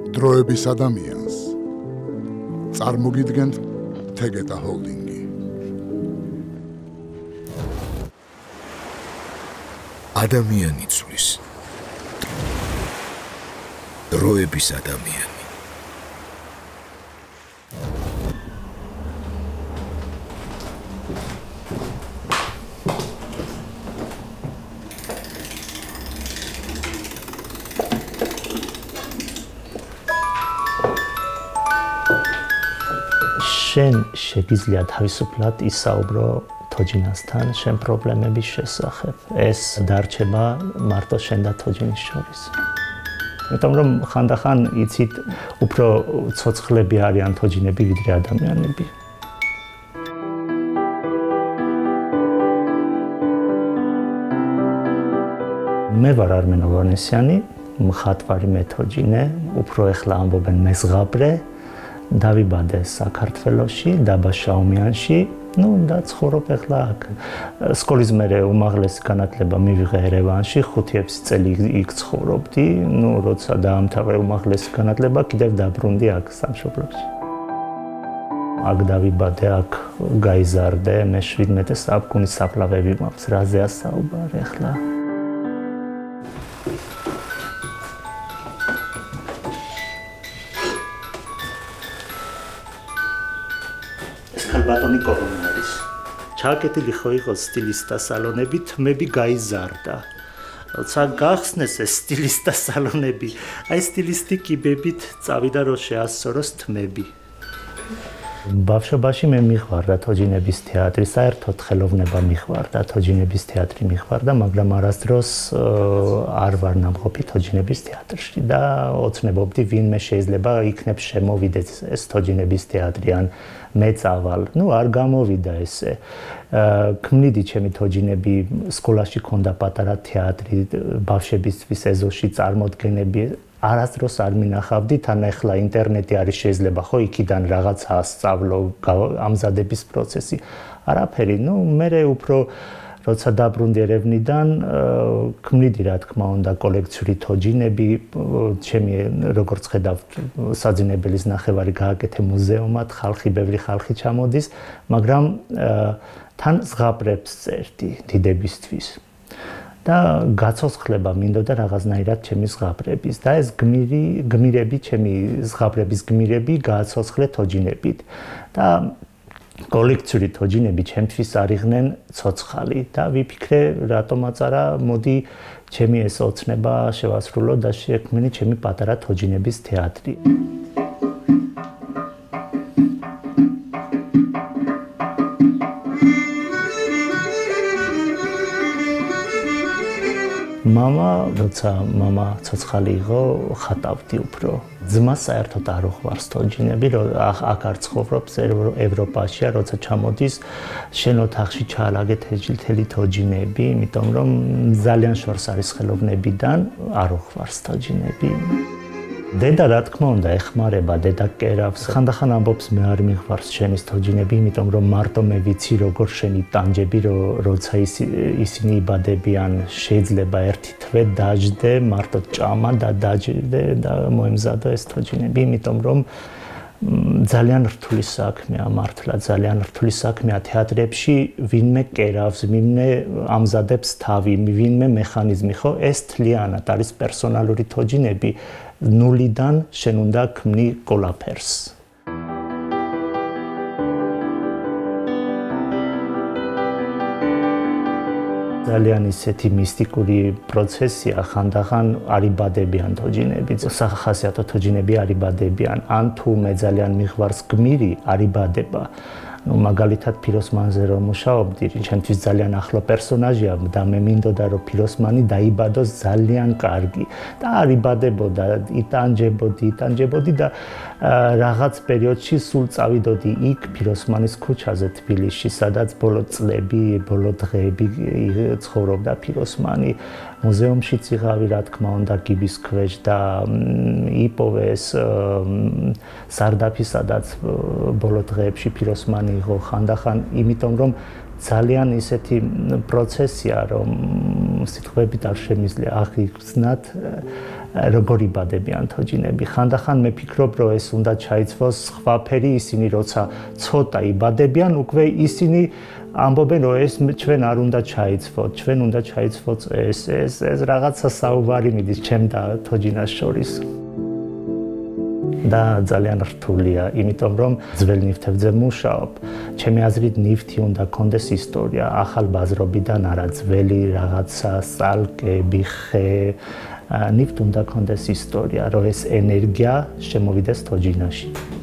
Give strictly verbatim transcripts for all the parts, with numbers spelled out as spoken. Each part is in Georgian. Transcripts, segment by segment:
დროების ადამიანს წარმოგიდგენთ თეგეტა ჰოლდინგი. ადამიანი ცვლის. დროების ადამიანი. შენ შეგიძლია თავისუფლად ისაუბრო თოჯინასთან შენ პრობლემების შესახებ. ეს დარჩება მარტო შენ და თოჯინის შორის. იმიტომ რომ ხანდახან იცით უფრო ცოცხლები არიან თოჯინები ვიდრე ადამიანები. მე ვარ არმენ ოვანესიანი, მხატვარი მეთოჯინე, უფრო ეხლა ამბობენ მეზღაბრე. დავიბადე საქართველოში, დაბა შაუმიანში, ну და ცხოვრობ ეხლა აქ. სკოლის მერე უმაღლესი განათლება მივიღე ერევანში, ხუთი-ექვსი წელი იქ ცხოვრობდი, ну როცა დაამთავრე უმაღლესი განათლება, კიდევ დაბრუნდი აქ სამშობლოში. აქ დავიბადე, აქ გაიზარდე, მე შვიდმეტე საუკუნის საფლავები მაქვს, რაზეა საუბარი ეხლა. ბატონი კორონარის. ჩაკეტილი ხო იყო სტილისტთა სალონები, თმები გაიზარდა. როცა გახსნეს ეს სტილისტთა სალონები, აი სტილისტი კიბებით წავიდა რომ შეასწოროს თმები. ბავშვობაში მე მიხვარდა თოჯინების თეატრი, საერთოდ ხელოვნება მიხვარდა, თოჯინების თეატრი მიხვარდა, მაგრამ არასდროს არ ვარ ნამყოფი თოჯინების თეატრში და ოცნებობდი ვინმე შეიძლება იქნებ შემოვიდეს ეს თოჯინების თეატრი ან მე წავალ. ნუ არ გამოვიდა ესე. ქმნიდი ჩემი თოჯინები, სკოლაში ქონდა პატარა თეატრი, ბავშვებისთვის ეზოში წარმოდგენები. არასდროს არ მინახავდი, თან ახლა ინტერნეტი არის შეიძლება ხო იქიდან რაღაცა ასწავლო, ამზადების პროცესი. არაფერი, ნუ მე უფრო როცა დაბრუნდი ერევნიდან, ქმნიდი რა თქმა უნდა კოლექციური თოჯინები, ჩემი როგორც ხედავთ, საძინებელის ნახევარი გააკეთე მუზეუმად, ხალხი, ბევრი ხალხი ჩამოდის, მაგრამ თან ზღაპრებს წერდი დიდებისთვის. და გაცოცხლება მინდოდა რაღაცნაირად ჩემი ზღაპრების და ეს გმირი გმირები ჩემი ზღაპრების გმირები გააცოცხლე თოჯინებით და კოლექციური თოჯინები ჩემთვის არიდნენ ცოცხალი და ვიფიქრე რატომაც არა მოდი ჩემი ეს ოცნება შევასრულო და შექმნი ჩემი პატარა თოჯინების თეატრი. მამა, როცა მამა ცოცხალი იყო, ხატავდი უფრო. ძმა საერთოდ არ უყვარს თოჯინები, აქ არ ცხოვრობს ევროპაშია, როცა ჩამოდის, შენ ოთახში ჩაალაგეთ ეჯილთელი თოჯინები, იმიტომ რომ ძალიან შორს არის ხელოვნებიდან, არ უყვარს თოჯინები. დედა რა თქმა უნდა ეხმარება, დედა კერავს. ხანდახან ამბობს მე არ მიყვარს შენის თოჯინები, იმიტომ რომ მარტო მე ვიცი როგორ შენი ტანჯები, როცა ისინი იბადებიან, შეიძლება ერთი თვე დაждდე, მარტო ჭამა და დაждდე და მოემზადო ეს თოჯინები, იმიტომ რომ ძალიან რთული საქმეა, მართლა ძალიან რთული საქმეა თეატრებში, ვინმე კერავს, ვინმე ამზადებს თავი, ვინმე მექანიზმი, ხო, ეს თლიანად არის პერსონალური თოჯინები. ნულიდან შენ უნდა ქმნი ყველაფერს. ძალიან ისეთი მისტიკური პროცესია, ხანდახან არიბადებიან თოჯინები, სახასიათო თოჯინები არიბადებიან, ან თუ მე ძალიან მიყვარს გმირი, არიბადება. ну მაგალითად ფიროსმანზე რომ მუშაობდი, ჩემთვის ძალიან ახლო პერსონაჟია და მე მინდოდა რომ ფიროსმანი დაიბადოს ძალიან კარგი და არიბადებოდა, იტანჯებოდი, იტანჯებოდი და რაღაც პერიოდში სულ წავიდოდი იქ ფიროსმანის ქუჩაზე თბილისში, სადაც ბოლო წლები, ბოლო დღეები ცხოვრობდა ფიროსმანი. მუზეუმშიც იღავი რა თქმა უნდა გიბის ქვეშ და იპოვე ეს სარდაფი, სადაც ბოლო დღეებში ფიროსმანი იყო ხანდახან, იმიტომ რომ ძალიან ისეთი პროცესია, რომ სიტყვებით არ შემიძლია აღიხსნათ, როგორ იბადებიან თოჯინები. ხანდახან მე ფიქრობ, რომ ეს უნდა ჩაიცვოს სხვაფერი, ისინი როცა ცოტა იბადებიან, უკვე ისინი ამბობენ, რომ ეს ჩვენ არ უნდა ჩაიცვოთ, ჩვენ უნდა ჩაიცვოთ ეს, ეს, ეს რაღაცა საუბარი მიდის ჩემ და თოჯინას შორის. და ძალიან რთულია, იმიტომ რომ ძველ ნივთებზე მუშაობ. ჩემი აზრით ნივთი უნდა კონდეს ისტორია, ახალბაზრობიდან არა ძველი რაღაცა, სალკები, ხე. ნივთ უნდა კონდეს ისტორია, რომ ეს ენერგია შემოვიდეს თოჯინაში.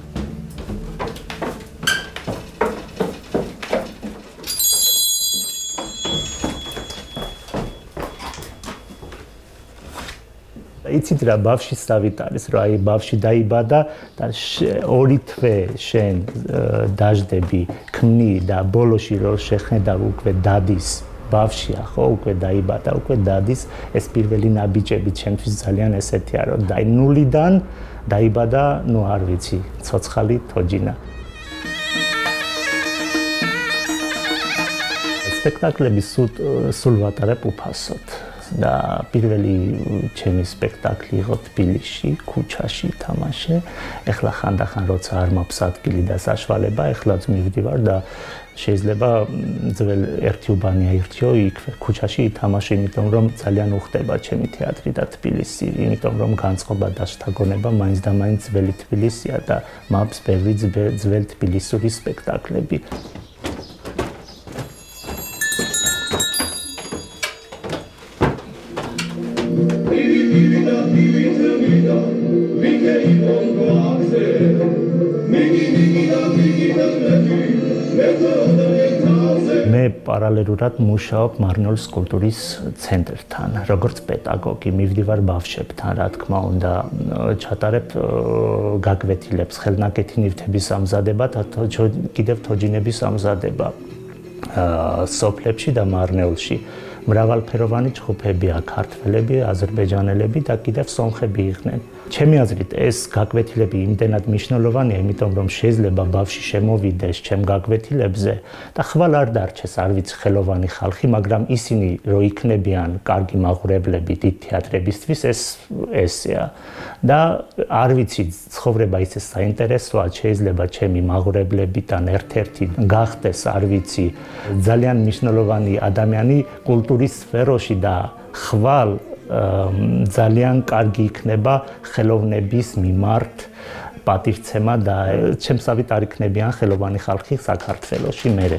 იცით რა ბავშვის დავით არის, რომ აი ბავშვი დაიბადა და ორი თვე შენ დაждები, ქმნი და ბოლოში რო შეხედავ უკვე დადის ბავშვია, ხო, უკვე დაიბადა, უკვე დადის, ეს პირველი ნაბიჯები ჩემთვის ძალიან ესეთია, რომ დაი ნულიდან დაიბადა, ნუ არ ვიცი, ცოცხალი თოჯინა. სპექტაკლები სულ ვატარებ უფასოდ. და პირველი ჩემი სპექტაკლი იყო თბილისში, ქუჩაში თამაშე. ეხლა ხანდახან როცა არ მაქვს ადგილი და საშუალება, ეხლაც მივდივარ და შეიძლება ძველ ერთი უბანი აირჩიო იქ ქუჩაში ითამაშე, იმიტომ რომ ძალიან უხდება ჩემი თეატრი და თბილისი, იმიტომ რომ განწყობა და შთაგონება მაინც და მაინც ძველი თბილისია და მაქვს ბევრი ძველ თბილისური სპექტაკლები. მე პარალელურად მუშაობ მარნეულის კულტურის ცენტრთან, როგორც პედაგოგი, მივდივარ ბავშვებთან, რა თქმა უნდა, ჩატარებ გაკვეთილებს, ხელნაკეთი ნივთების ამზადება და კიდევ თოჯინების ამზადება სოფლებში და მარნეულში. მრავალფეროვანი ჯგუფებია, ქართველები, აზერბაიჯანელები და კიდევ სომხები იყვნენ. ჩემი აზრით ეს გაკვეთილები იმდენად მნიშვნელოვანია, იმიტომ რომ შეიძლება ბავშვი შემოვიდეს ჩემ გაკვეთილებზე და ხვალ არ დარჩეს, არ ვიცი, ხელოვანი ხალხი, მაგრამ ისინი რო იქნებიან კარგი მაყურებლები დიდ თეატრებისთვის, ეს ესეა. და არ ვიცი, ცხოვრება ისე საინტერესოა, შეიძლება ჩემი მაყურებლებიდან ერთ-ერთი გახდეს, არ ვიცი, ძალიან მნიშვნელოვანი ადამიანი კულტურის სფეროში და ხვალ ძალიან კარგი იქნება ხელოვნების მიმართ პატივცემა და ჩემსავით არ იქნებიან ხელოვანი ხალხი საქართველოში მერე.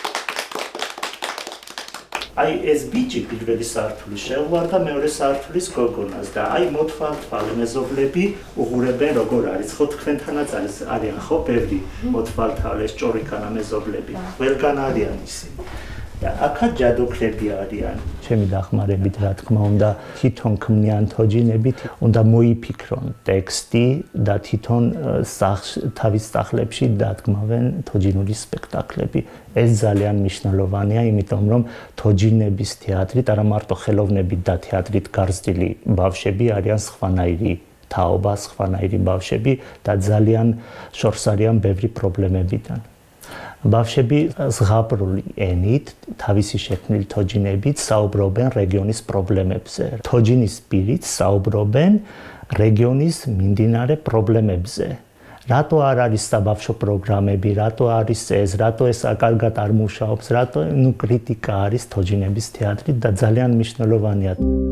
აი ეს ბიჭი პირველი სართული შეუვარდა მეორე სართულის გოგონას და აი მოთვალთვალე მეზობლები უღურებენ როგორ არის, ხო თქვენთანაც არის არიან ხო ბევრი მოთვალთვალე ჭორიქანა მეზობლები, ყველგან არიან ისინი. და აქა ჯადოქრები არიან. ჩემი დახმარებით, რა თქმა უნდა, თვითონ ქმნიან თოჯინებით, უნდა მოიფიქრონ ტექსტი და თვითონ თავის სახლებში დადგმავენ თოჯინური სპექტაკლები. ეს ძალიან მნიშვნელოვანია, იმიტომ რომ თოჯინების თეატრით, არა მარტო ხელოვნებით და თეატრით გარსდილი ბავშვები არიან სხვანაირი თაობა, სხვანაირი ბავშვები და ძალიან შორს არიან ბევრი პრობლემებიდან. ბავშვები ზღაპრული ენით, თავისი შექმნილი თოჯინებით საუბრობენ რეგიონის პრობლემებზე. თოჯინის პირით საუბრობენ რეგიონის მიმდინარე პრობლემებზე. რატო არ არის საბავშვო პროგრამები, რატო არის ეს, რატო ეს კარგად არ მუშაობს, რატო ნუ კრიტიკა არის თოჯინების თეატრით და ძალიან მნიშვნელოვანია.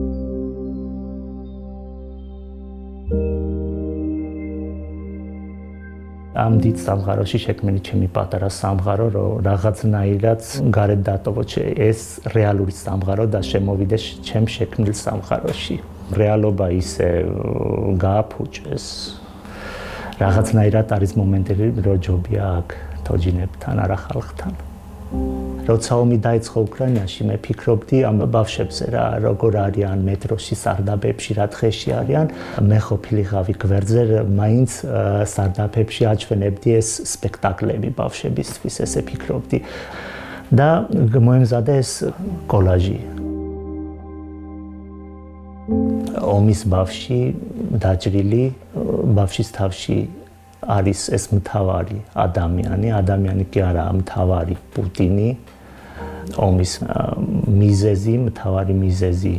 ამ დიდ სამყაროში შექმნილი ჩემი პატარა სამყარო, რომ რაღაცნაირად გარეთ დატოვოთ ეს რეალური სამყარო და შემოვიდეს ჩემ შექმნილ სამყაროში. რეალობა ისე გააფუჭეს. რაღაცნაირად არის მომენტები, რომ ჯობია აქ თოჯინებთან, არა ხალხთან. როცა ომი დაიწყო უკრაინაში, მე ფიქრობდი ამ ბავშვებზე რა, როგორ არიან მეტროში, სარდაფებში, რა დღეში არიან. მე ყოფილიყავი გვერდზე, მაინც სარდაფებში აჩვენებდი ეს სპექტაკლები ბავშვებისთვის, ესე ფიქრობდი. და მოემზადა ეს კოლაჟი. ომის ბავშვი დაჭრილი, ბავშვის თავში არის ეს მთავარი ადამიანი, ადამიანი კი არა, მთავარი პუტინი, ომის მიზეზი, მთავარი მიზეზი.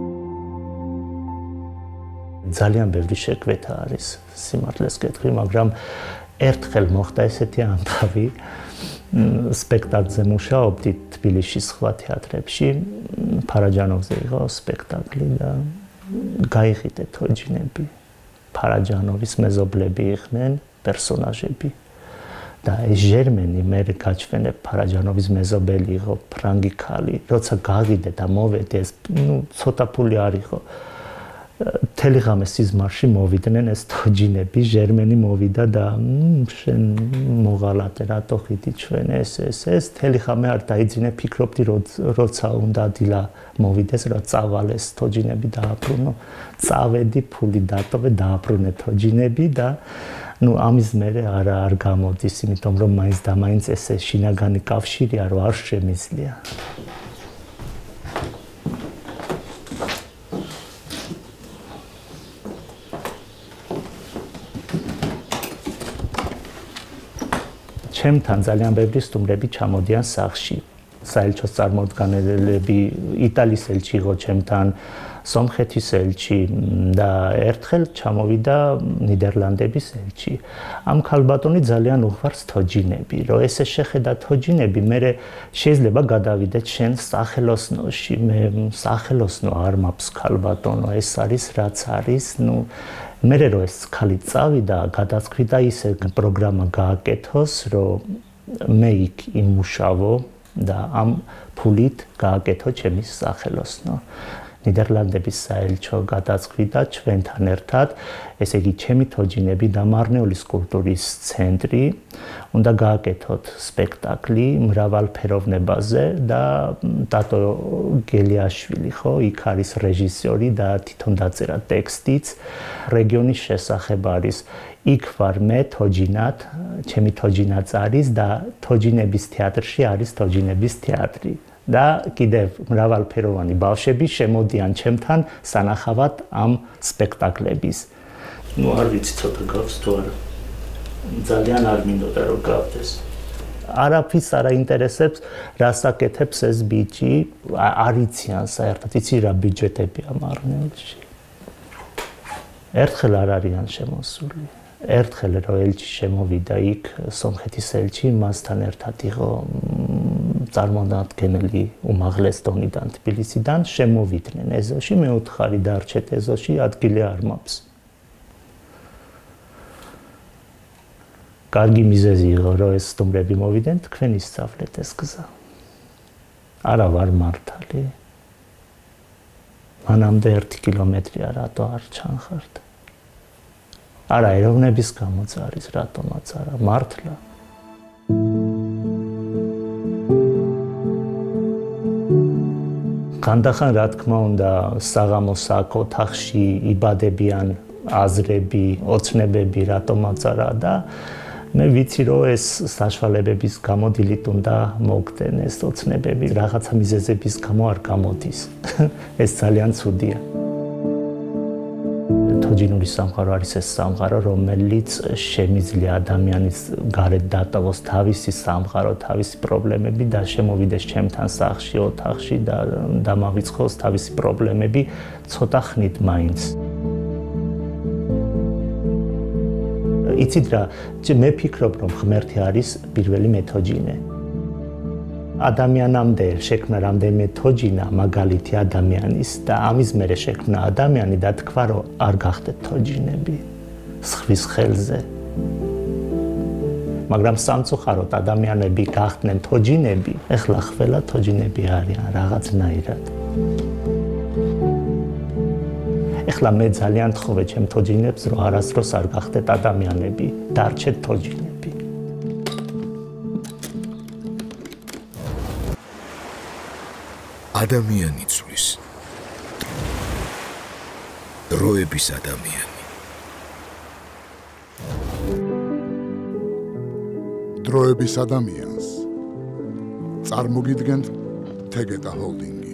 ძალიან ბევრი შეკვეთა არის სიმართლეს გეტყვი, მაგრამ ერთხელ მოხდა ესეთი ამბავი, სპექტაკლზე მუშაობდი თბილისში სხვა თეატრებში, ფარაჯანოვზე იყო სპექტაკლი და გაიხიდე თოჯინები. ფარაჯანოვის მეზობლები იყვნენ პერსონაჟები. და ეს ჟერმენი მე გაჩვენებ ფარაჯანოვის მეზობელი იყო ფრანგი ქალი. როცა გავიდე და მოვედი ეს ნუ ცოტა ფული არ იყო. მთელი ღამე სიზმარში მოვიდნენ ეს თოჯინები, ჟერმენი მოვიდა და შენ მოღალატე რატო ხიდი ჩვენ ეს ეს ეს მთელი ღამე არ დაიძინე ფიქრობდი როცა უნდა დილა მოვიდეს რა წავალეს თოჯინები დააბრუნო. წავედი ფული დატოვე დააბრუნე თოჯინები და ну ამის მერე არა არ გამოდის, იმიტომ რომ მაინც და მაინც ესე შინაგანი კავშირი არ არ შემიძლია. ჩემთან ძალიან ბევრი სტუმრები ჩამოდიან სახლში. საელჩოს წარმოდგენელები, იტალიის ელჩი იყო ჩემთან, სომხეთის ელჩი და ერთხელ ჩამოვიდა ნიდერლანდების ელჩი. ამ ქალბატონი ძალიან უყვარს თოჯინები, რომ ესე შეხედა თოჯინები, მე შეიძლება გადავიდეთ შენ სახელოსნოში, მე სახელოსნო არ მაქვს ქალბატონო, ეს არის რაც არის, ну მე რო ეს ხალი წავიდა, გადასკვიდა ისე პროგრამა გააკეთოს, რომ მე იქ იმუშავო და ამ ფულით გააკეთო ჩემი სახელოსნო. ნიდერლანდების საელჩო გადასკვიდა ჩვენთან ერთად, ესე იგი ჩემი თოჯინები და მარნეულის კულტურის ცენტრი უნდა გააკეთოთ სპექტაკლი მრავალფეროვნებაზე და დატო გელიაშვილი ხო, იქ არის რეჟისორი და თვითონ დაწერა ტექსტიც, რეგიონის შესახებ არის. იქ ვარ მე თოჯინად, ჩემი თოჯინაც არის და თოჯინების თეატრში არის თოჯინების თეატრი. და კიდევ მრავალფეროვანი ბავშვები შემოდიან ჩემთან სანახავად ამ სპექტაკლების. ну არ ვიცი ცოტა გავს თუ არა. ძალიან არ მინდოდა რომ გავდეს. არაფრის არ აინტერესებს, რას აკეთებს ეს ბიჭი, არ იციან საერთოდ, იცი რა ბიუჯეტებია მარნეულში. ერთხელ არ არიან შემოსული. ერთხელ რო ელჩი შემოვიდა იქ, სომხეთის ელჩი, მასთან ერთად იყო წარმომადგენელი უმაღლეს დონიდან თბილისიდან, შემოვიდნენ ეზოში, მე უთხარი დარჩეთ ეზოში, ადგილი არ მაქვს. კარგი მიზეზი იყო, რომ ეს სტუმრები მოვიდნენ, თქვენ ისწავლეთ ეს გზა. არა ვარ მართალი. მანამდე ერთი კილომეტრია რატო არ ჩანხართ? არა, ეროვნების გამოც არის, რატომაც არა, მართლა. ხანდახან რა თქმა უნდა, საღამოს აქ ოთახში იბადებიან აზრები, ოცნებები, რატომაც არა და მე ვიცი რომ ეს საშუალებების გამო დილით უნდა მოგდენ ეს ოცნებები, რაღაცა მიზეზების გამო არ გამოდის. ეს ძალიან ცუდია. თოჯინური სამყარო არის ეს სამყარო, რომელიც შემიძლია ადამიანის გარეთ დატოვოს თავისი სამყარო, თავისი პრობლემები და შემოვიდეს ჩემთან სახლში, ოთახში და დამავიწყოს თავისი პრობლემები ცოტა ხნით მაინც. იცით რა, მე ფიქრობ, რომ ღმერთი არის პირველი მეთოჯინე. ადამიანამდე შექმნა რამდენიმე თოჯინა მაგალითი ადამიანის და ამის მერე შექმნა ადამიანი და თქვა რომ არ გახდეთ თოჯინები სხვის ხელზე. მაგრამ სამწუხაროდ ადამიანები გახდნენ თოჯინები, ეხლა ყველა თოჯინები არიან რაღაცნაირად. ეხლა მე ძალიან თხოვე ჩემ თოჯინებს რომ არასდროს არ გახდეთ ადამიანები, დარჩეთ თოჯინები. ადამიანი ცulis. დროების ადამიანი. დროების ადამიანს წარმოგიდგენთ თეგეტა ჰოლდინგი.